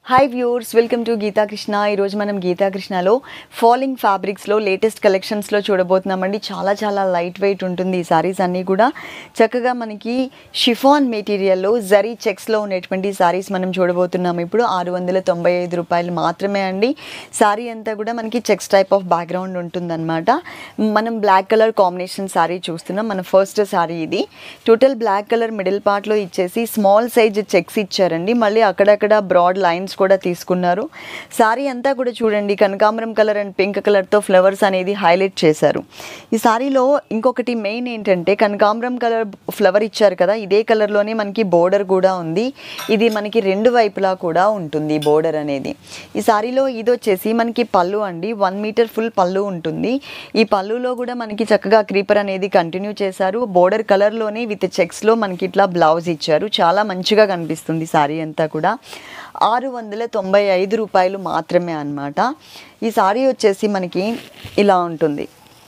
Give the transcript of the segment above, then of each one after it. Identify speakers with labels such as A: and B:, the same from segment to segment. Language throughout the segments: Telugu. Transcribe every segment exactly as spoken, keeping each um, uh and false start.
A: Hi viewers, welcome to Geetha Krishna. ఈరోజు మనం గీతా కృష్ణలో ఫాలింగ్ ఫ్యాబ్రిక్స్లో లేటెస్ట్ కలెక్షన్స్లో చూడబోతున్నామండి. చాలా చాలా లైట్ వెయిట్ ఉంటుంది ఈ సారీస్ అన్నీ కూడా. చక్కగా మనకి షిఫాన్ మెటీరియల్లో జరీ చెక్స్లో ఉన్నటువంటి సారీస్ మనం చూడబోతున్నాం. ఇప్పుడు ఆరు వందల తొంభై ఐదు రూపాయలు మాత్రమే అండి. సారీ అంతా కూడా మనకి చెక్స్ టైప్ ఆఫ్ బ్యాక్గ్రౌండ్ ఉంటుందన్నమాట. మనం బ్లాక్ కలర్ కాంబినేషన్ సారీ చూస్తున్నాం. మన ఫస్ట్ సారీ ఇది. టోటల్ బ్లాక్ కలర్ మిడిల్ పార్ట్లో ఇచ్చేసి స్మాల్ సైజ్ చెక్స్ ఇచ్చారండి. మళ్ళీ అక్కడక్కడ బ్రాడ్ లైన్స్ కూడా తీసుకున్నారు. సారీ అంతా కూడా చూడండి, కనకాంబరం కలర్ అండ్ పింక్ కలర్తో ఫ్లవర్స్ అనేది హైలైట్ చేశారు. ఈ సారీలో ఇంకొకటి మెయిన్ ఏంటంటే కనకాంబరం కలర్ ఫ్లవర్ ఇచ్చారు కదా, ఇదే కలర్లోనే మనకి బోర్డర్ కూడా ఉంది. ఇది మనకి రెండు వైపులా కూడా ఉంటుంది బోర్డర్ అనేది. ఈ సారీలో ఇది వచ్చేసి మనకి పళ్ళు అండి, వన్ మీటర్ ఫుల్ పళ్ళు ఉంటుంది. ఈ పళ్ళులో కూడా మనకి చక్కగా క్రీపర్ అనేది కంటిన్యూ చేశారు. బోర్డర్ కలర్లోనే విత్ చెక్స్లో మనకి ఇట్లా బ్లౌజ్ ఇచ్చారు. చాలా మంచిగా కనిపిస్తుంది సారీ అంతా కూడా. ఆరు వందల తొంభై ఐదు రూపాయలు మాత్రమే అన్నమాట. ఈ సారీ వచ్చేసి మనకి ఇలా ఉంటుంది,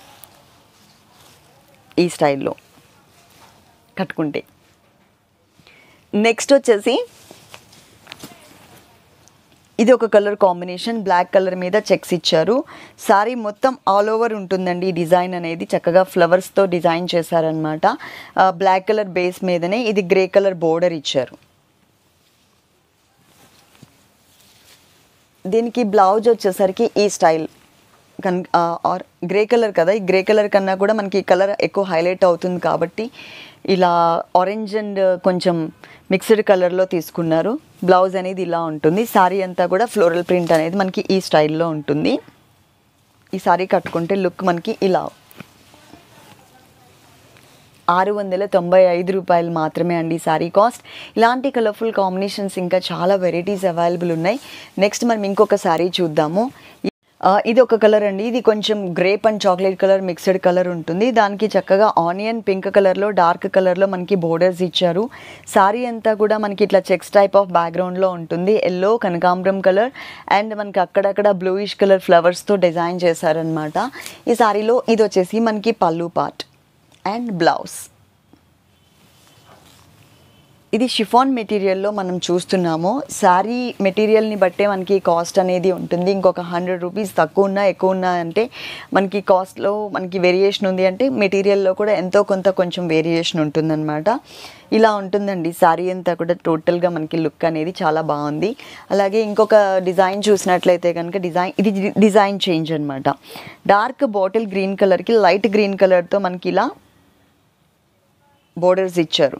A: ఈ స్టైల్లో కట్టుకుంటే. నెక్స్ట్ వచ్చేసి ఇది ఒక కలర్ కాంబినేషన్, బ్లాక్ కలర్ మీద చెక్స్ ఇచ్చారు. సారీ మొత్తం ఆల్ ఓవర్ ఉంటుందండి. ఈ డిజైన్ అనేది చక్కగా ఫ్లవర్స్తో డిజైన్ చేశారనమాట. బ్లాక్ కలర్ బేస్ మీదనే ఇది గ్రే కలర్ బోర్డర్ ఇచ్చారు. దీనికి బ్లౌజ్ వచ్చేసరికి ఈ స్టైల్ కన్ ఆర్ గ్రే కలర్ కదా, ఈ గ్రే కలర్ కన్నా కూడా మనకి ఈ కలర్ ఎక్కువ హైలైట్ అవుతుంది కాబట్టి ఇలా ఆరెంజ్ అండ్ కొంచెం మిక్స్డ్ కలర్లో తీసుకున్నారు. బ్లౌజ్ అనేది ఇలా ఉంటుంది. సారీ అంతా కూడా ఫ్లోరల్ ప్రింట్ అనేది మనకి ఈ స్టైల్లో ఉంటుంది. ఈ సారీ కట్టుకుంటే లుక్ మనకి ఇలా ఆరు వందల తొంభై ఐదు రూపాయలు మాత్రమే అండి సారీ కాస్ట్. ఇలాంటి కలర్ఫుల్ కాంబినేషన్స్ ఇంకా చాలా వెరైటీస్ అవైలబుల్ ఉన్నాయి. నెక్స్ట్ మనం ఇంకొక సారీ చూద్దాము. ఇది ఒక కలర్ అండి. ఇది కొంచెం grape and chocolate colour mixed colour ఉంటుంది. దానికి చక్కగా ఆనియన్ పింక్ కలర్లో డార్క్ కలర్లో మనకి బోర్డర్స్ ఇచ్చారు. సారీ అంతా కూడా మనకి ఇట్లా చెక్స్ టైప్ ఆఫ్ బ్యాక్గ్రౌండ్లో ఉంటుంది. ఎల్లో, కనకాంబరం కలర్ అండ్ మనకి అక్కడక్కడ బ్లూయిష్ కలర్ ఫ్లవర్స్తో డిజైన్ చేశారనమాట. ఈ సారీలో ఇది వచ్చేసి మనకి పళ్ళు పార్ట్ అండ్ బ్లౌజ్. ఇది షిఫాన్ మెటీరియల్లో మనం చూస్తున్నాము. శారీ మెటీరియల్ని బట్టే మనకి కాస్ట్ అనేది ఉంటుంది. ఇంకొక హండ్రెడ్ రూపీస్ తక్కువ ఉన్నా ఎక్కువ ఉన్నా అంటే మనకి కాస్ట్లో మనకి వేరియేషన్ ఉంది అంటే మెటీరియల్లో కూడా ఎంతో కొంత కొంచెం వేరియేషన్ ఉంటుందన్నమాట. ఇలా ఉంటుందండి శారీ అంతా కూడా. టోటల్గా మనకి లుక్ అనేది చాలా బాగుంది. అలాగే ఇంకొక డిజైన్ చూసినట్లయితే కనుక డిజైన్ ఇది డిజైన్ చేంజ్ అనమాట. డార్క్ బాటిల్ గ్రీన్ కలర్కి లైట్ గ్రీన్ కలర్తో మనకి ఇలా బోర్డర్స్ ఇచ్చారు.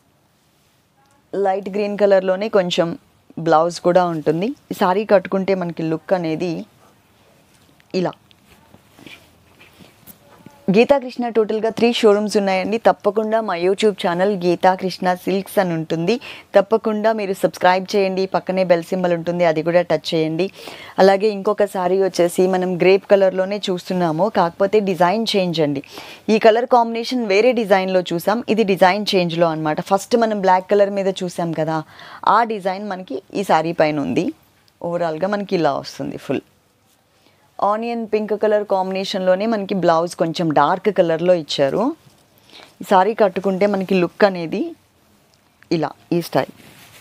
A: లైట్ గ్రీన్ కలర్లోనే కొంచెం బ్లౌజ్ కూడా ఉంటుంది. సారీ కట్టుకుంటే మనకి లుక్ అనేది ఇలా. గీతా కృష్ణ టోటల్గా త్రీ షోరూమ్స్ ఉన్నాయండి. తప్పకుండా మా YouTube channel Geetha Krishna silks అని ఉంటుంది. తప్పకుండా మీరు సబ్స్క్రైబ్ చేయండి. పక్కనే బెల్ సింబల్ ఉంటుంది, అది కూడా టచ్ చేయండి. అలాగే ఇంకొక సారీ వచ్చేసి మనం గ్రేప్ కలర్లోనే చూస్తున్నాము, కాకపోతే డిజైన్ చేంజ్ అండి. ఈ కలర్ కాంబినేషన్ వేరే డిజైన్లో చూసాం, ఇది డిజైన్ చేంజ్లో అనమాట. ఫస్ట్ మనం బ్లాక్ కలర్ మీద చూసాం కదా, ఆ డిజైన్ మనకి ఈ సారీ పైన ఉంది. ఓవరాల్గా మనకి ఇలా వస్తుంది. ఫుల్ ఆనియన్ పింక్ కలర్ కాంబినేషన్లోనే మనకి బ్లౌజ్ కొంచెం డార్క్ కలర్లో ఇచ్చారు. ఈ సారీ కట్టుకుంటే మనకి లుక్ అనేది ఇలా, ఈ స్టైల్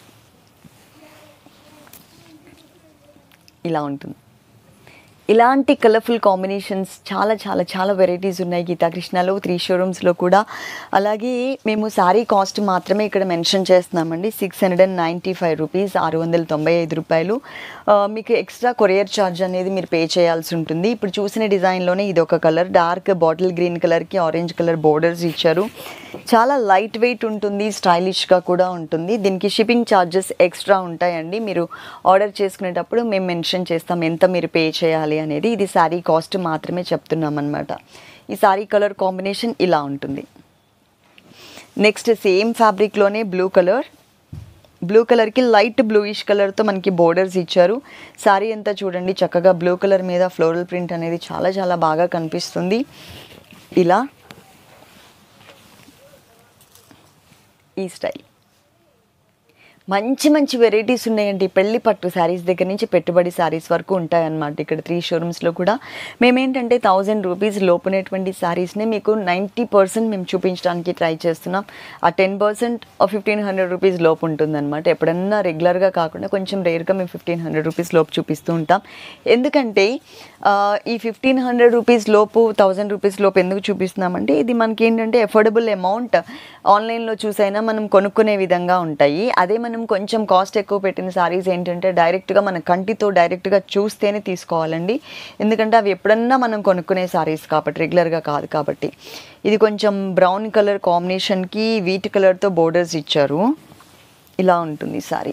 A: ఇలా ఉంటుంది. ఇలాంటి కలర్ఫుల్ కాంబినేషన్స్ చాలా చాలా చాలా వెరైటీస్ ఉన్నాయి గీతా కృష్ణలో త్రీ షోరూమ్స్లో కూడా. అలాగే మేము శారీ కాస్ట్ మాత్రమే ఇక్కడ మెన్షన్ చేస్తున్నామండి. Six hundred and ninety five rupees ఆరు వందల తొంభై ఐదు రూపాయలు. మీకు ఎక్స్ట్రా కొరియర్ ఛార్జ్ అనేది మీరు పే చేయాల్సి ఉంటుంది. ఇప్పుడు చూసిన డిజైన్లోనే ఇది ఒక కలర్, డార్క్ బాటిల్ గ్రీన్ కలర్కి ఆరెంజ్ కలర్ బోర్డర్స్ ఇచ్చారు. చాలా లైట్ వెయిట్ ఉంటుంది, స్టైలిష్గా కూడా ఉంటుంది. దీనికి షిప్పింగ్ ఛార్జెస్ ఎక్స్ట్రా ఉంటాయండి. మీరు ఆర్డర్ చేసుకునేటప్పుడు మేము మెన్షన్ చేస్తాం ఎంత మీరు పే చేయాలి అనేది. ఇది శారీ కాస్ట్ మాత్రమే చెప్తున్నాం అనమాట. ఈ శారీ కలర్ కాంబినేషన్ ఇలా ఉంటుంది. నెక్స్ట్ సేమ్ ఫ్యాబ్రిక్లోనే బ్లూ కలర్, బ్లూ కలర్కి లైట్ బ్లూయిష్ కలర్తో మనకి బోర్డర్స్ ఇచ్చారు. శారీ అంతా చూడండి చక్కగా బ్లూ కలర్ మీద ఫ్లోరల్ ప్రింట్ అనేది చాలా చాలా బాగా కనిపిస్తుంది. ఇలా ఈ స్టైల్ మంచి మంచి వెరైటీస్ ఉన్నాయండి. పెళ్లి పట్టు శారీస్ దగ్గర నుంచి పెట్టుబడి శారీస్ వరకు ఉంటాయన్నమాట. ఇక్కడ త్రీ షోరూమ్స్లో కూడా మేమేంటంటే థౌజండ్ రూపీస్ లోపునేటువంటి శారీస్ని మీకు నైంటీ పర్సెంట్ మేము చూపించడానికి ట్రై చేస్తున్నాం. ఆ ten percent fifteen hundred rupees లోపు ఉంటుందన్నమాట. ఎప్పుడన్నా రెగ్యులర్గా కాకుండా కొంచెం రేర్గా మేము ఫిఫ్టీన్ హండ్రెడ్ రూపీస్ లోపు చూపిస్తూ ఉంటాం. ఎందుకంటే ఈ ఫిఫ్టీన్ హండ్రెడ్ రూపీస్ లోపు థౌజండ్ రూపీస్ లోపు ఎందుకు చూపిస్తున్నామంటే ఇది మనకి ఏంటంటే ఎఫోర్డబుల్ అమౌంట్. ఆన్లైన్లో చూసైనా మనం కొనుక్కునే విధంగా ఉంటాయి. అదే మనం కొంచెం కాస్ట్ ఎక్కువ పెట్టిన సారీస్ ఏంటంటే డైరెక్ట్గా మన కంటితో డైరెక్ట్గా చూస్తేనే తీసుకోవాలండి. ఎందుకంటే అవి ఎప్పుడన్నా మనం కొనుక్కునే సారీస్ కాబట్టి, రెగ్యులర్గా కాదు కాబట్టి. ఇది కొంచెం బ్రౌన్ కలర్ కాంబినేషన్కి వీట్ కలర్తో బోర్డర్స్ ఇచ్చారు. ఇలా ఉంటుంది సారీ,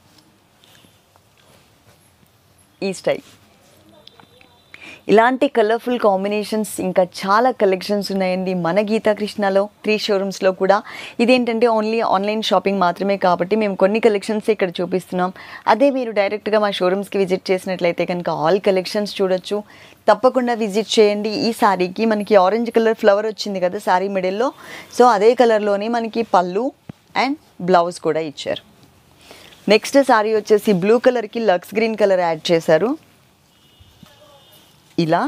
A: ఈ స్టైల్. ఇలాంటి కలర్ఫుల్ కాంబినేషన్స్ ఇంకా చాలా కలెక్షన్స్ ఉన్నాయండి మన గీతాకృష్ణలో త్రీ షోరూమ్స్లో కూడా. ఇదేంటంటే ఓన్లీ ఆన్లైన్ షాపింగ్ మాత్రమే కాబట్టి మేము కొన్ని కలెక్షన్స్ ఇక్కడ చూపిస్తున్నాం. అదే మీరు డైరెక్ట్గా మా షోరూమ్స్కి విజిట్ చేసినట్లయితే కనుక ఆల్ కలెక్షన్స్ చూడొచ్చు. తప్పకుండా విజిట్ చేయండి. ఈ శారీకి మనకి ఆరెంజ్ కలర్ ఫ్లవర్ వచ్చింది కదా శారీ మిడిల్లో, సో అదే కలర్లోనే మనకి పళ్ళు అండ్ బ్లౌజ్ కూడా ఇచ్చారు. నెక్స్ట్ శారీ వచ్చేసి బ్లూ కలర్కి లక్స్ గ్రీన్ కలర్ యాడ్ చేశారు. ఇలా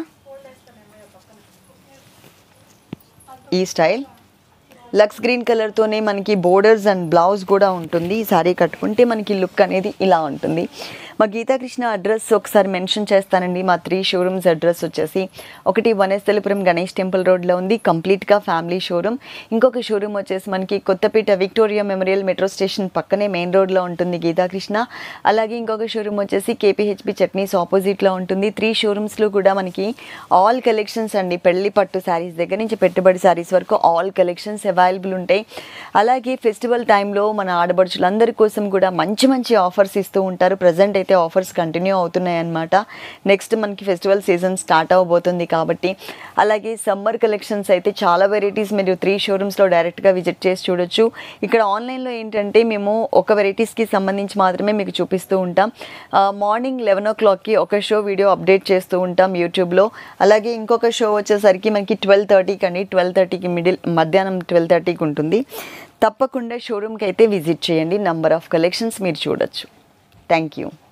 A: ఈ స్టైల్ లక్స్ గ్రీన్ కలర్తోనే మనకి బోర్డర్స్ అండ్ బ్లౌజ్ కూడా ఉంటుంది. ఈ సారీ కట్టుకుంటే మనకి లుక్ అనేది ఇలా ఉంటుంది. మా గీతాకృష్ణ అడ్రస్ ఒకసారి మెన్షన్ చేస్తానండి. మా త్రీ షోరూమ్స్ అడ్రస్ వచ్చేసి ఒకటి వనస్థలిపురం గణేష్ టెంపుల్ రోడ్లో ఉంది, కంప్లీట్గా ఫ్యామిలీ షోరూమ్. ఇంకొక షోరూమ్ వచ్చేసి మనకి Kothapet Victoria memorial metro station పక్కనే మెయిన్ రోడ్లో ఉంటుంది గీతాకృష్ణ. అలాగే ఇంకొక షోరూమ్ వచ్చేసి కేపీహెచ్పి చట్నీస్ ఆపోజిట్లో ఉంటుంది. త్రీ షోరూమ్స్లో కూడా మనకి ఆల్ కలెక్షన్స్ అండి, పెళ్లి పట్టు శారీస్ దగ్గర నుంచి పెట్టుబడి శారీస్ వరకు ఆల్ కలెక్షన్స్ అవైలబుల్ ఉంటాయి. అలాగే ఫెస్టివల్ టైంలో మన ఆడపడుచులందరి కోసం కూడా మంచి మంచి ఆఫర్స్ ఇస్తూ ఉంటారు. ప్రజెంట్ అయితే ఆఫర్స్ కంటిన్యూ అవుతున్నాయి అన్నమాట. నెక్స్ట్ మనకి ఫెస్టివల్ సీజన్ స్టార్ట్ అవబోతుంది కాబట్టి. అలాగే సమ్మర్ కలెక్షన్స్ అయితే చాలా వెరైటీస్ మీరు త్రీ షోరూమ్స్లో డైరెక్ట్గా విజిట్ చేసి చూడొచ్చు. ఇక్కడ ఆన్లైన్లో ఏంటంటే మేము ఒక వెరైటీస్కి సంబంధించి మాత్రమే మీకు చూపిస్తూ ఉంటాం. మార్నింగ్ లెవెన్ ఓ క్లాక్కి ఒక షో వీడియో అప్డేట్ చేస్తూ ఉంటాం యూట్యూబ్లో. అలాగే ఇంకొక షో వచ్చేసరికి మనకి ట్వెల్వ్ థర్టీకి అండి, ట్వెల్వ్ థర్టీకి మిడిల్ మధ్యాహ్నం ట్వెల్వ్ థర్టీకి ఉంటుంది. తప్పకుండా షోరూమ్కి అయితే విజిట్ చేయండి. నంబర్ ఆఫ్ కలెక్షన్స్ మీరు చూడొచ్చు. Thank you.